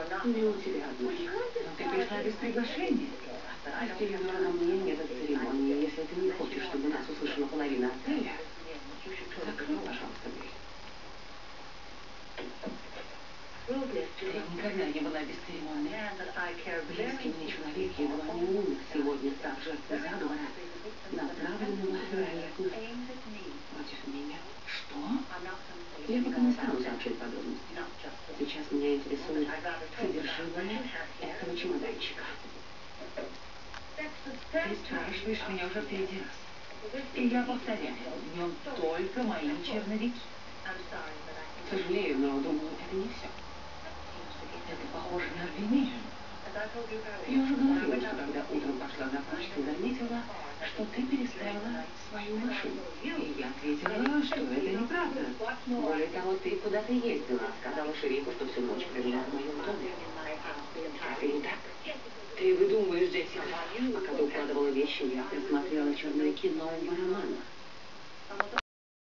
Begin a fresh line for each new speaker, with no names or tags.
Не у тебя одной.
Но ты пришла без приглашения.
Остальное на мне метод церемонии. Если ты не хочешь, чтобы нас услышала половина отеля, закрой, пожалуйста, дверь.
Я никогда не была бесцеремонной.
Близкий мне человек едва не умер сегодня, став жертвой заговора, направленного, вероятно, против меня.
Что?
Я пока не стану сообщать подробности. Сейчас меня интересует содержимое этого чемоданчика.
Ты спрашиваешь меня уже в третий раз. И я повторяю, в нем только мои черновики.
Сожалею, но думаю, это не все.
Это похоже на обвинение.
Я уже говорила, что когда утром пошла на почту, заметила, что ты переставила свою машину.
И я ответила, что это неправда.
Более того, ты куда-то ездила, сказала шерифу, что всю ночь провела в моем доме. Разве не так? Ты выдумываешь, Джессика. Пока ты укладывала вещи, я просмотрела черновики нового романа.